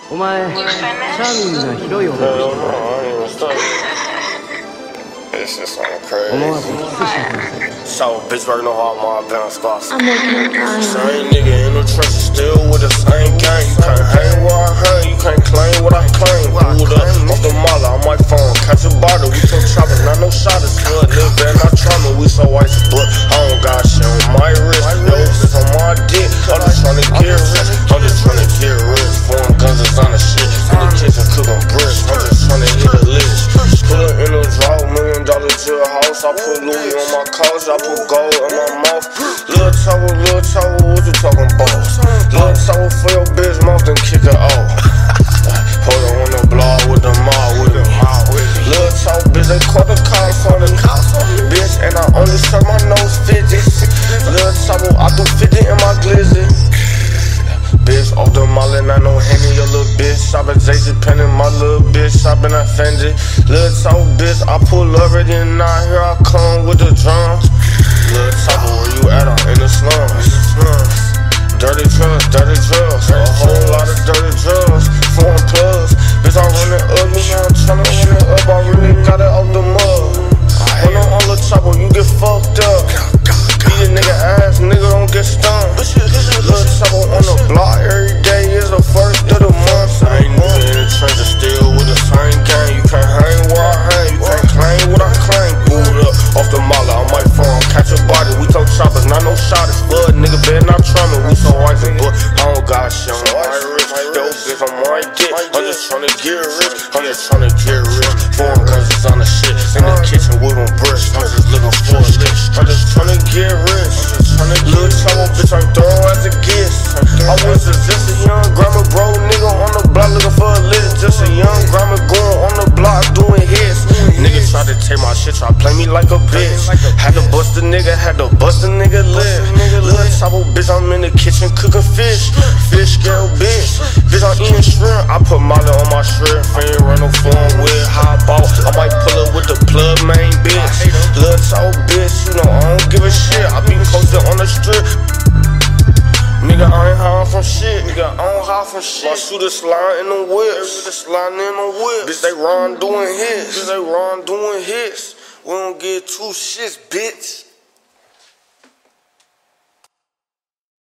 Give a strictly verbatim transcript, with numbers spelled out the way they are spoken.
お前、チャーミングな広い男でしょ。 This shit sound crazy. So, bitch, right now, all my advanced spots. Same nigga in the trenches, still with the same gang. You can't hang where I hang, you can't claim what I claim. Pulled up off the mall, on my phone, catch a bottle. We took choppers, not no shotters. Good nigga, better not try me. We so ice, but I don't got shit on my wrist. Yo, bitch, on my dick. I'm just tryna get rich. I'm just tryna get rich. Foreign guns is on the shit. In the kitchen, cooking bricks. I'm just tryna hit a list. Put it in the draw, million dollar to a house. I put Louis on my couch, I put gold in my mouth. Little trouble, little trouble, what you talking about? Little trouble for your bitch mouth, then kick it off. Hold on on the block with the mall with the mouth. Little trouble, bitch, they caught the cops on the bitch, and I only serve my nose fifty. Little trouble, I do fifty in my glizzy. Bitch, off the mall and I know Henny, your little bitch. Shop at JCPenney, my little bitch. Shopping at Fendi. Little talk, bitch, I pull up it and now here I come with the drums. Little talk, where you at? I'm in the slums. Dirty drugs, dirty drugs. A whole lot of dirty drugs. Foreign plugs. Bitch, I'm running up, me, I'm tryna run it up. I really got it off the mud. When I'm on the trouble, you get fucked up. Beat a nigga ass, nigga don't get stung. Little trouble on the block every day is the first of the month. Same nigga in the trenches, still with the same gang. You can't hang where I hang, you can't claim what I claim. Booed up off the mala, on my phone, catch a body. We told choppers, not no shotters. Blood, nigga, better not try me. We so icy, but I don't got shit on my wrist. Yo, bitch, I'm my dick. I'm just tryna get rich. I'm just tryna get rich. Foreign guns is on the shit. In the kitchen, we gon' bricks. I'm just looking for a lick. I'm just tryna get rich. Little trouble, bitch, I'm thorough as it gets. I was just a young grammar bro, nigga on the block looking for a lick. Just a young grammar going on the block doing hits. Nigga tried to take my shit, try to play me like a bitch. Had to bust a nigga, had to bust a nigga lip. Little trouble, bitch, I'm in the kitchen cooking fish. Fish scale, bitch. Bitch, I'm eating shrimp. I put Molly on my shrimp. Ain't run no phone with high ball. I might pull up with the plug main, bitch. Little trouble, bitch, you know I don't give a shit. I be posted on the strip. Nigga, I ain't hiding from shit. Nigga, I don't hide from shit. My shooter sliding in the whip. Shooter sliding in the whip. Bitch, they run doing hits. Bitch, they run doing hits. We don't get two shits, bitch.